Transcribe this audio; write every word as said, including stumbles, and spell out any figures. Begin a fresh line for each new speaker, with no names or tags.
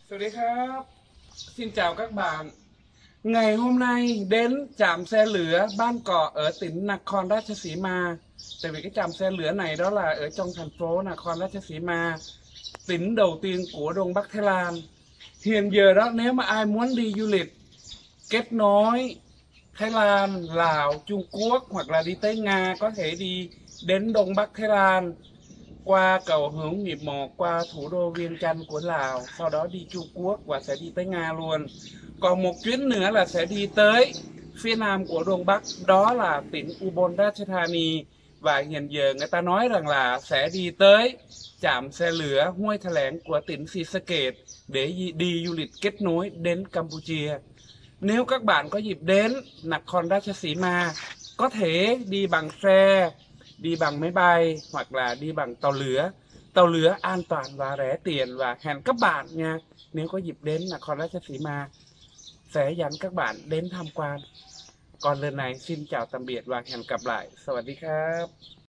Sầu đi khắp. Xin chào các bạn. Ngày hôm nay đến trạm xe lửa Ban Cọ ở tỉnh Nakhon Ratchasima. Tại vì cái trạm xe lửa này đó là ở trong thành phố Nakhon Ratchasima, tỉnh đầu tiên của Đông Bắc Thái Lan. Hiện giờ đó, nếu mà ai muốn đi du lịch kết nối Thái Lan, Lào, Trung Quốc hoặc là đi tới Nga, có thể đi đến Đông Bắc Thái Lan qua cầu Hữu Nghị một, qua thủ đô Viêng Chăn của Lào, sau đó đi Trung Quốc và sẽ đi tới Nga luôn. Còn một chuyến nữa là sẽ đi tới phía nam của Đông Bắc, đó là tỉnh Ubon Ratchathani, và hiện giờ người ta nói rằng là sẽ đi tới trạm xe lửa Huay Thả Lẻng của tỉnh Sisaket để đi du lịch kết nối đến Campuchia. Nếu các bạn có dịp đến Nakhon Ratchasima, có thể đi bằng xe, đi bằng máy bay hoặc là đi bằng tàu lửa. Tàu lửa an toàn và rẻ tiền, và hẹn các bạn nha. Nếu có dịp đến Nakhon Ratchasima sẽ dẫn các bạn đến tham quan. Còn lần này xin chào tạm biệt và hẹn gặp lại. Sawasdee krap.